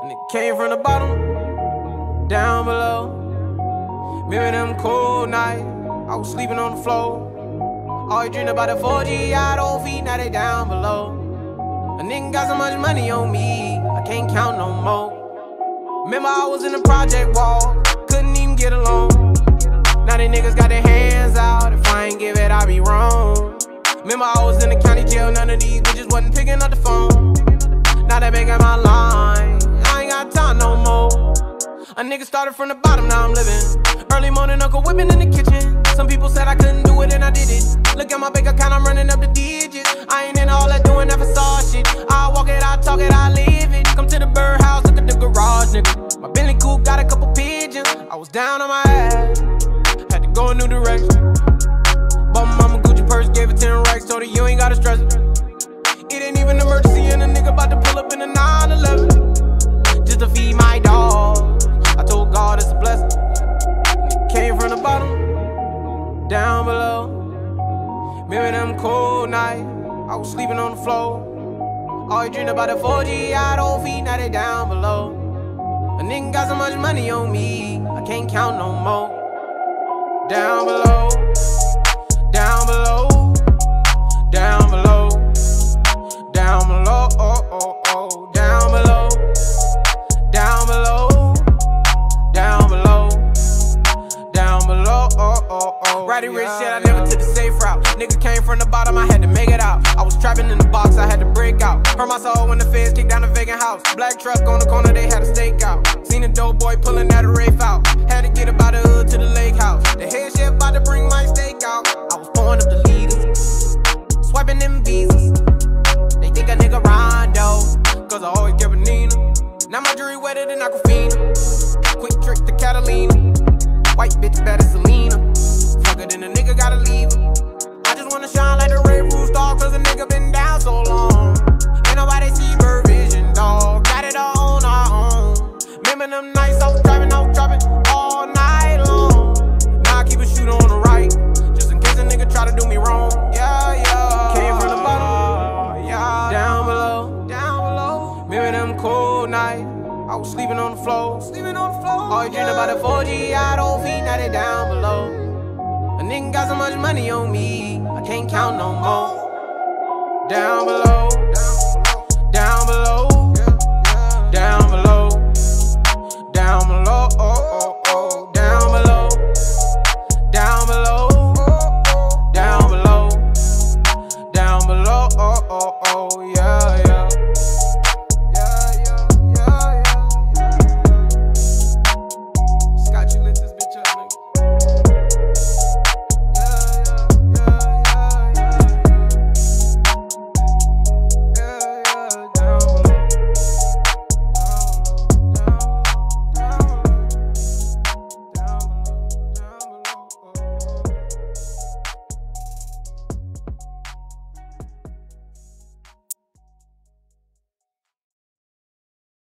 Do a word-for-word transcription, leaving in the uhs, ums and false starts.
And it came from the bottom, down below. Remember them cold nights, I was sleeping on the floor. Always dreamed about the four G out on feet, now they down below. A nigga got so much money on me, I can't count no more. Remember I was in the project wall, couldn't even get along. Now they niggas got their hands out, if I ain't give it, I be wrong. Remember I was in the county jail, none of these bitches wasn't picking up the phone. Now they making my line, I ain't got time no more. A nigga started from the bottom, now I'm living. Early morning, Uncle whipping in the kitchen. Some people said I couldn't do it and I did it. Look at my bank account, I'm running up the digits. I ain't in all that doing that facade shit. I walk it, I talk it, I live it. Come to the birdhouse, look at the garage, nigga. My Bentley coupe got a couple pigeons. I was down on my ass, had to go a new direction. Bought my mama Gucci purse, gave her ten racks, told her you ain't gotta stress it. It ain't even an emergency and a nigga about to pull up in a nine eleven. Just to feed my dog, I told God it's a blessing. And it came from the bottom, down below. Remember them cold nights, I was sleeping on the floor. Always dreamed about the four G out on feet, now they down below. A nigga got so much money on me, I can't count no more. Down below, down below, down below, down below, oh, oh, oh, down below, down below, down below, down below, oh, oh, oh. Ratty rich shit, I never took the safe route. Nigga came from the bottom, I had to make it out. I was trapping in the box, I had to break out. Hurt my soul when the feds kicked down the vacant house. Black truck on the corner, they had a stakeout. Seen a dope boy pulling out a Rafe out. Had to get about the hood to the lake house. The head chef about to bring my steak out. I was pouring up the leaders, swiping them visas. They think a nigga Rondo, cause I always kept a Nina. Now my jewelry wetter than Aquafina. Quick trick to Catalina. White bitch better Selena. Fuck it, then a nigga gotta leave her. I just wanna shine like the Ray Roof star, cause a nigga been down so long. Ain't nobody see bird vision, dog. Got it all on our own. Remember them nights I was driving, I was dropping all night long. Now I keep a shooter on the right, just in case a nigga try to do me wrong. Yeah, yeah. Came from the bottom, yeah. Down below, down below. Remember them cold nights, I was sleeping on the floor. Sleeping on the floor. Always dreamed about the four G out on feet, now they down below. A nigga got so much money on me, I can't count no more. Down below, down below, down below, down below, oh, oh, oh, down below, down below, down below, down below, oh, oh, oh, yeah.